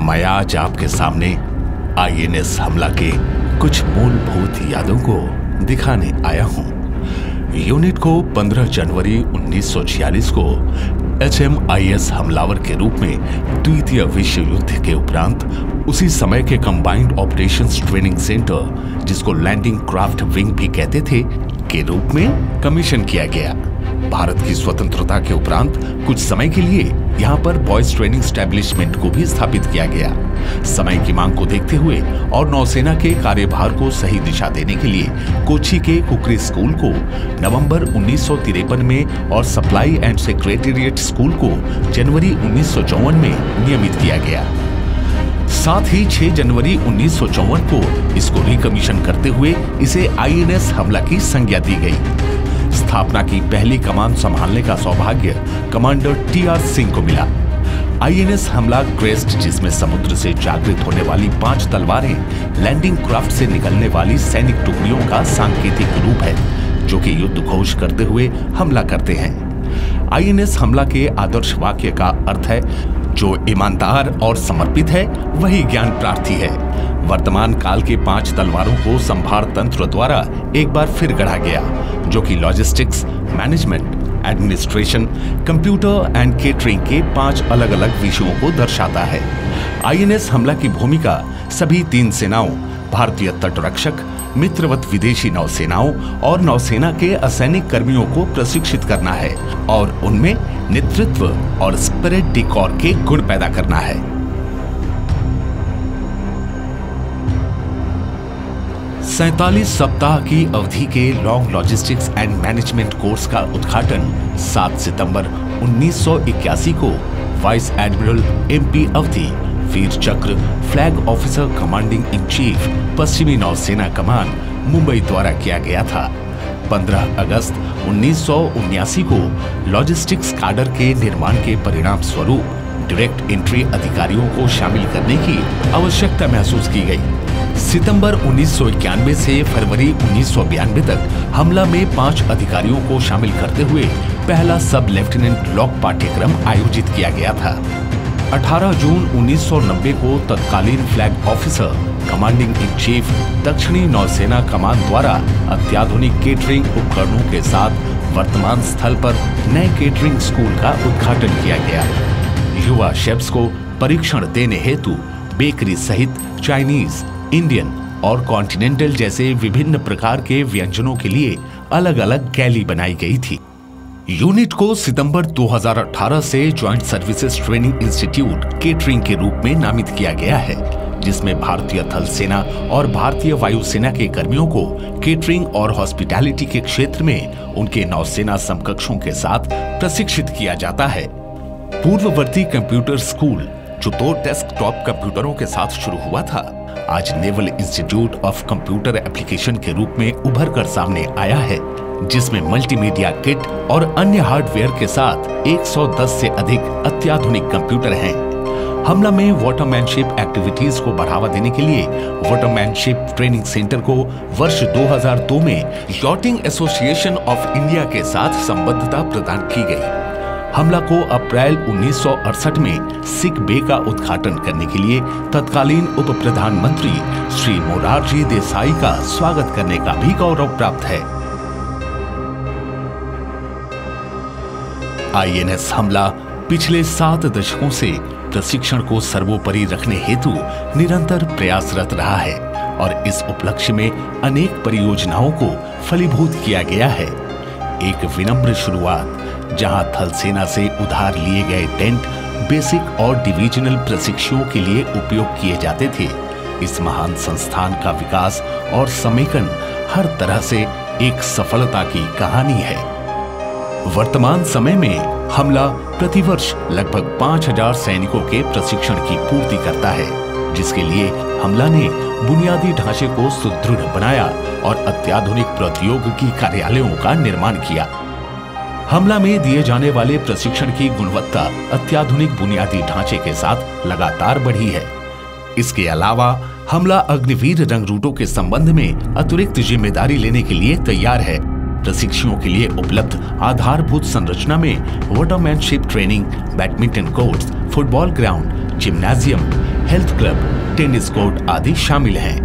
मैं आज आपके सामने आईएनएस हमला के कुछ मूलभूत यादों को दिखाने आया हूं। यूनिट को 15 जनवरी 1946 को HMIS हमलावर के रूप में द्वितीय विश्व युद्ध के उपरांत उसी समय के कंबाइंड ऑपरेशंस ट्रेनिंग सेंटर, जिसको लैंडिंग क्राफ्ट विंग भी कहते थे, के रूप में कमीशन किया गया। भारत की स्वतंत्रता के उपरांत कुछ समय के लिए यहाँ पर बॉयज ट्रेनिंग स्टैब्लिशमेंट को भी स्थापित किया गया। समय की मांग को देखते हुए और नौसेना के कार्यभार को सही दिशा देने के लिए कोच्चि के कुकरी स्कूल को नवंबर 1953 में और सप्लाई एंड सेक्रेटेरिएट स्कूल को जनवरी 1954 में नियमित किया गया। साथ ही 6 जनवरी 1954 को इसको रिकमीशन करते हुए इसे आईएनएस हमला की संज्ञा दी गई। स्थापना की पहली कमान संभालने का सौभाग्य कमांडर TR सिंह को मिला। आईएनएस हमला क्रेस्ट, जिसमें समुद्र से जागृत होने वाली 5 तलवारें लैंडिंग क्राफ्ट से निकलने वाली सैनिक टुकड़ियों का सांकेतिक रूप है, जो कि युद्ध घोष करते हुए हमला करते हैं। आईएनएस हमला के आदर्श वाक्य का अर्थ है, जो ईमानदार और समर्पित है वही ज्ञान प्रार्थी है। वर्तमान काल के 5 तलवारों को संभार तंत्र द्वारा एक बार फिर गढ़ा गया, जो कि logistics, management, administration, computer and catering के 5 अलग अलग विषयों को दर्शाता है। आईएनएस हमला की भूमिका सभी 3 सेनाओं, भारतीय तटरक्षक, मित्रवत विदेशी नौसेनाओं और नौसेना के असैनिक कर्मियों को प्रशिक्षित करना है और उनमें नेतृत्व और स्पिरिट डी कॉर के गुण पैदा करना है। सैंतालीस सप्ताह की अवधि के long logistics and management course का उद्घाटन 7 सितंबर 1981 को वाइस एडमिरल MP अवधि, Vir Chakra, flag officer commanding in chief, पश्चिमी नौसेना कमान, मुंबई द्वारा किया गया था। 15 अगस्त 1979 को लॉजिस्टिक्स काडर के निर्माण के परिणाम स्वरूप डायरेक्ट एंट्री अधिकारियों को शामिल करने की आवश्यकता महसूस की गई। सितंबर 1991 से फरवरी 1992 तक हमला में 5 अधिकारियों को शामिल करते हुए पहला सब लेफ्टिनेंट लॉक पाठ्यक्रम आयोजित किया गया था। 18 जून 1990 को तत्कालीन flag officer commanding in chief, दक्षिणी नौसेना कमान द्वारा अत्याधुनिक केटरिंग उपकरणों के साथ वर्तमान स्थल पर नए केटरिंग स्कूल का उद्घाटन किया गया। युवा शेफ्स को परीक्षण देने हेतु बेकरी सहित चाइनीज, इंडियन और कॉन्टिनेंटल जैसे विभिन्न प्रकार के व्यंजनों के लिए अलग अलग गैली बनाई गई थी। यूनिट को सितंबर 2018 से joint services training institute catering के रूप में नामित किया गया है, जिसमें भारतीय थल सेना और भारतीय वायुसेना के कर्मियों को केटरिंग और हॉस्पिटैलिटी के क्षेत्र में उनके नौसेना समकक्षों के साथ प्रशिक्षित किया जाता है। पूर्ववर्ती कंप्यूटर स्कूल, जो 2 डेस्कटॉप कंप्यूटरों के साथ शुरू हुआ था, आज naval institute of computer application के रूप में उभर कर सामने आया है, जिसमें मल्टीमीडिया किट और अन्य हार्डवेयर के साथ 110 से अधिक अत्याधुनिक कंप्यूटर हैं। हमला में वाटरमैनशिप एक्टिविटीज को बढ़ावा देने के लिए वाटरमैनशिप ट्रेनिंग सेंटर को वर्ष 2002 में यॉटिंग एसोसिएशन ऑफ इंडिया के साथ संबद्धता प्रदान की गई। हमला को अप्रैल 1968 में सिक बे का उद्घाटन करने के लिए तत्कालीन उप प्रधानमंत्री श्री मोरारजी देसाई का स्वागत करने का भी गौरव प्राप्त है। आईएनएस हमला पिछले 7 दशकों से प्रशिक्षण को सर्वोपरि रखने हेतु निरंतर प्रयासरत रहा है और इस उपलक्ष्य में अनेक परियोजनाओं को फलीभूत किया गया है। एक विनम्र शुरुआत, जहां थल सेना से उधार लिए गए टेंट बेसिक और डिविजनल प्रशिक्षुओं के लिए उपयोग किए जाते थे, इस महान संस्थान का विकास और समेकन हर तरह से एक सफलता की कहानी है। वर्तमान समय में हमला प्रतिवर्ष लगभग 5000 सैनिकों के प्रशिक्षण की पूर्ति करता है, जिसके लिए हमला ने बुनियादी ढांचे को सुदृढ़ बनाया और अत्याधुनिक प्रौद्योगिकी कार्यालयों का निर्माण किया। हमला में दिए जाने वाले प्रशिक्षण की गुणवत्ता अत्याधुनिक बुनियादी ढांचे के साथ लगातार बढ़ी है। इसके अलावा हमला अग्निवीर रंगरूटों के संबंध में अतिरिक्त जिम्मेदारी लेने के लिए तैयार है। प्रशिक्षुओं के लिए उपलब्ध आधारभूत संरचना में watermanship training, badminton courts, football ground, gymnasium, health club, tennis court आदि शामिल हैं।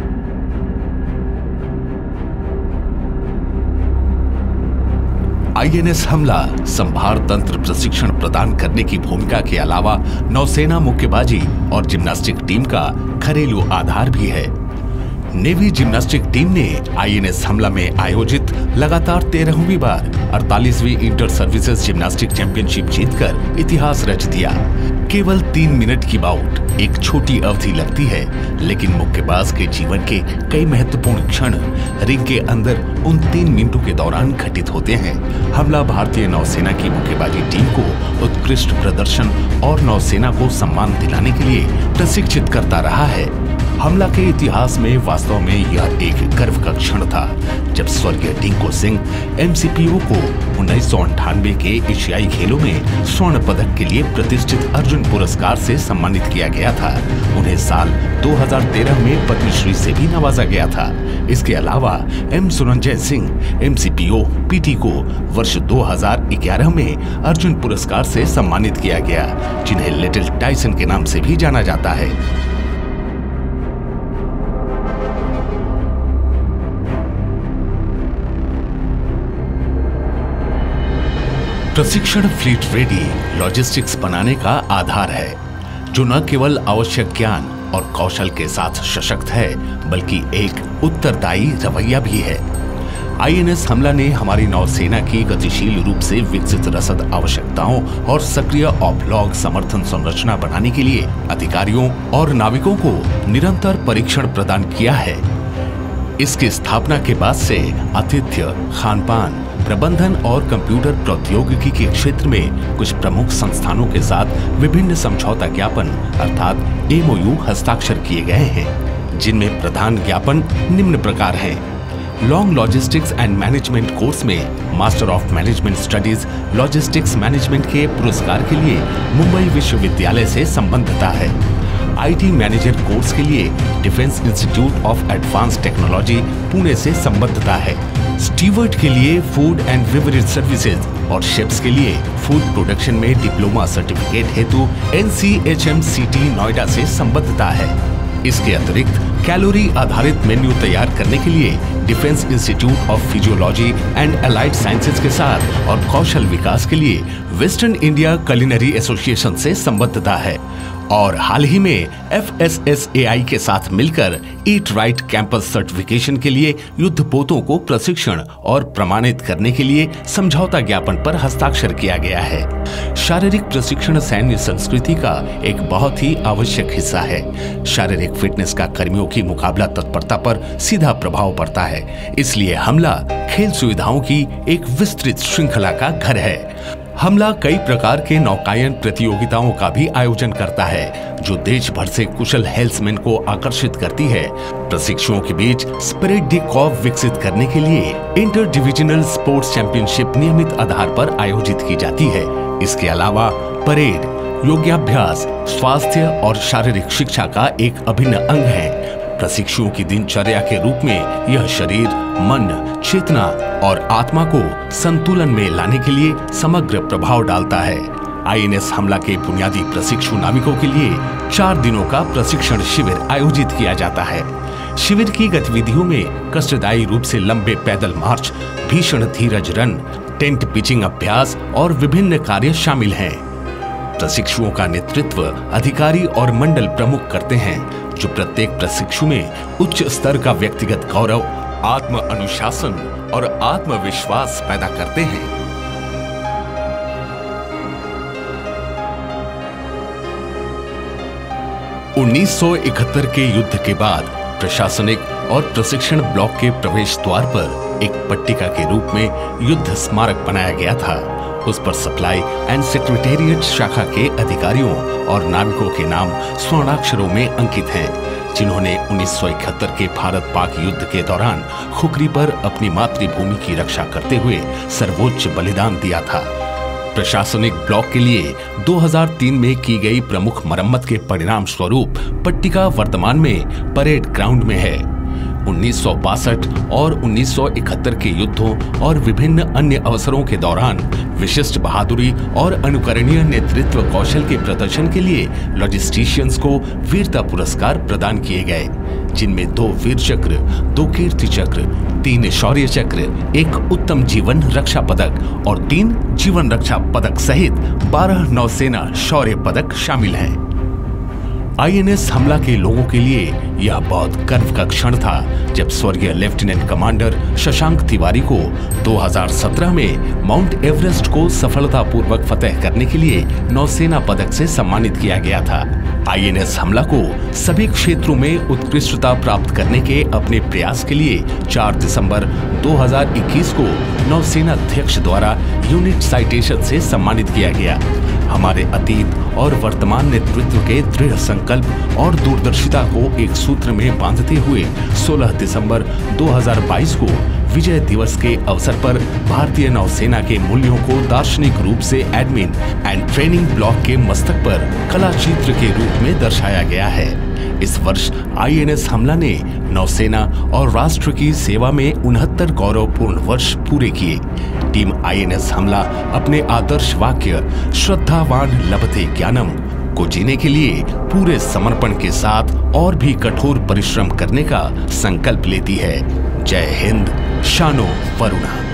आईएनएस हमला संभार तंत्र प्रशिक्षण प्रदान करने की भूमिका के अलावा नौसेना मुक्केबाजी और जिम्नास्टिक टीम का घरेलू आधार भी है। नेवी जिम्नास्टिक टीम ने आईएनएस हमला में आयोजित लगातार 13वीं बार 48वीं इंटर सर्विसेज जिम्नास्टिक चैंपियनशिप जीतकर इतिहास रच दिया। केवल 3 मिनट की बाउट एक छोटी अवधि लगती है, लेकिन मुक्केबाज के जीवन के कई महत्वपूर्ण क्षण रिंग के अंदर उन 3 मिनटों के दौरान घटित होते हैं। हमला भारतीय नौसेना की मुक्केबाजी टीम को उत्कृष्ट प्रदर्शन और नौसेना को सम्मान दिलाने के लिए प्रशिक्षित करता रहा है। हमला के इतिहास में वास्तव में यह एक गर्व का क्षण था जब स्वर्गीय टिंकू सिंह एमसीपीओ को 1998 के एशियाई खेलों में स्वर्ण पदक के लिए प्रतिष्ठित अर्जुन पुरस्कार से सम्मानित किया गया था। उन्हें साल 2013 में पद्मश्री से भी नवाजा गया था। इसके अलावा M Suranjay Singh MCPO PT को वर्ष 2011 में अर्जुन पुरस्कार से सम्मानित किया गया, जिन्हें लिटिल टाइसन के नाम से भी जाना जाता है। प्रशिक्षण फ्लीट रेडी लॉजिस्टिक्स बनाने का आधार है, जो न केवल आवश्यक ज्ञान और कौशल के साथ सशक्त है, बल्कि एक उत्तरदायी रवैया भी है। आईएनएस हमला ने हमारी नौसेना की गतिशील रूप से विकसित रसद आवश्यकताओं और सक्रिय ऑफलॉग समर्थन संरचना बनाने के लिए अधिकारियों और नाविकों को निरंतर परीक्षण प्रदान किया है। इसकी स्थापना के बाद से आतिथ्य, खानपान, प्रबंधन और कंप्यूटर प्रौद्योगिकी के क्षेत्र में कुछ प्रमुख संस्थानों के साथ विभिन्न समझौता ज्ञापन अर्थात एमओयू हस्ताक्षर किए गए हैं, जिनमें प्रधान ज्ञापन निम्न प्रकार हैं। Long logistics and management course में master of management studies logistics management के पुरस्कार के लिए मुंबई विश्वविद्यालय से संबद्धता है। आईटी मैनेजर कोर्स के लिए defence institute of advance technology Pune से संबद्धता है। स्टीवर्ड के लिए फूड एंड बेवरेज सर्विसेज और शेफ्स के लिए फूड प्रोडक्शन में डिप्लोमा सर्टिफिकेट हेतु एनसीएचएमसीटी नोएडा से संबद्धता है। इसके अतिरिक्त कैलोरी आधारित मेन्यू तैयार करने के लिए defence institute of physiology and allied sciences के साथ और कौशल विकास के लिए वेस्टर्न इंडिया कुलिनरी एसोसिएशन से संबद्धता है। और हाल ही में FSSAI के साथ मिलकर ईट राइट कैंपस सर्टिफिकेशन के लिए युद्धपोतों को प्रशिक्षण और प्रमाणित करने के लिए समझौता ज्ञापन पर हस्ताक्षर किया गया है। शारीरिक प्रशिक्षण सैन्य संस्कृति का एक बहुत ही आवश्यक हिस्सा है। शारीरिक फिटनेस का कर्मियों की मुकाबला तत्परता पर सीधा प्रभाव पड़ता है, इसलिए हमला खेल सुविधाओं की एक विस्तृत श्रृंखला का घर है। हमला कई प्रकार के नौकायन प्रतियोगिताओं का भी आयोजन करता है, जो देश भर से कुशल हेल्थमैन को आकर्षित करती है। प्रशिक्षुओं के बीच स्पिरिट डी कॉर्प विकसित करने के लिए इंटर डिविजनल स्पोर्ट्स चैंपियनशिप नियमित आधार पर आयोजित की जाती है। इसके अलावा परेड, योगाभ्यास, स्वास्थ्य और शारीरिक शिक्षा का एक अभिन्न अंग है। प्रशिक्षुओं की दिनचर्या के रूप में यह शरीर, मन, चेतना और आत्मा को संतुलन में लाने के लिए समग्र प्रभाव डालता है। आईएनएस हमला के बुनियादी प्रशिक्षु नाविकों के लिए 4 दिनों का प्रशिक्षण शिविर आयोजित किया जाता है। शिविर की गतिविधियों में कष्टदायी रूप से लंबे पैदल मार्च, भीषण धीरज रन, टेंट पिचिंग अभ्यास और विभिन्न कार्य शामिल हैं। प्रशिक्षुओं का नेतृत्व अधिकारी और मंडल प्रमुख करते हैं, जो प्रत्येक प्रशिक्षु में उच्च स्तर का व्यक्तिगत गौरव, आत्म अनुशासन और आत्मविश्वास पैदा करते हैं। (1971) के युद्ध के बाद प्रशासनिक और प्रशिक्षण ब्लॉक के प्रवेश द्वार पर एक पट्टिका के रूप में युद्ध स्मारक बनाया गया था। उस पर सप्लाई एंड सेक्रेटेरिएट शाखा के अधिकारियों और नाविकों के नाम स्वर्णाक्षरों में अंकित हैं, जिन्होंने 1971 के भारत पाक युद्ध के दौरान खुखरी पर अपनी मातृभूमि की रक्षा करते हुए सर्वोच्च बलिदान दिया था। प्रशासनिक ब्लॉक के लिए 2003 में की गई प्रमुख मरम्मत के परिणाम स्वरूप पट्टिका वर्तमान में परेड ग्राउंड में है। 1962 और 1971 के युद्धों और विभिन्न अन्य अवसरों के दौरान विशिष्ट बहादुरी और अनुकरणीय नेतृत्व कौशल के प्रदर्शन के लिए लॉजिस्टिशियंस को वीरता पुरस्कार प्रदान किए गए, जिनमें 2 वीर चक्र, 2 कीर्ति चक्र, 3 शौर्य चक्र, 1 उत्तम जीवन रक्षा पदक और 3 जीवन रक्षा पदक सहित 12 नौसेना शौर्य पदक शामिल हैं। आईएनएस हमला के लोगों के लिए यह बहुत गर्व का क्षण था जब स्वर्गीय लेफ्टिनेंट कमांडर शशांक तिवारी को 2017 में माउंट एवरेस्ट को सफलतापूर्वक फतह करने के लिए नौसेना पदक से सम्मानित किया गया था। आईएनएस हमला को सभी क्षेत्रों में उत्कृष्टता प्राप्त करने के अपने प्रयास के लिए 4 दिसंबर 2021 को नौसेना अध्यक्ष द्वारा यूनिट साइटेशन से सम्मानित किया गया। हमारे अतीत और वर्तमान नेतृत्व के दृढ़ संकल्प और दूरदर्शिता को एक सूत्र में बांधते हुए 16 दिसंबर 2022 को विजय दिवस के अवसर पर भारतीय नौसेना के मूल्यों को दार्शनिक रूप से एडमिन एंड ट्रेनिंग ब्लॉक के मस्तक पर कला चित्र के रूप में दर्शाया गया है। इस वर्ष आईएनएस हमला ने नौसेना और राष्ट्र की सेवा में 69 गौरवपूर्ण वर्ष पूरे किए। टीम आईएनएस हमला अपने आदर्श वाक्य श्रद्धावान लभते ज्ञानम को जीने के लिए पूरे समर्पण के साथ और भी कठोर परिश्रम करने का संकल्प लेती है। जय हिंद, शानो वरुणा।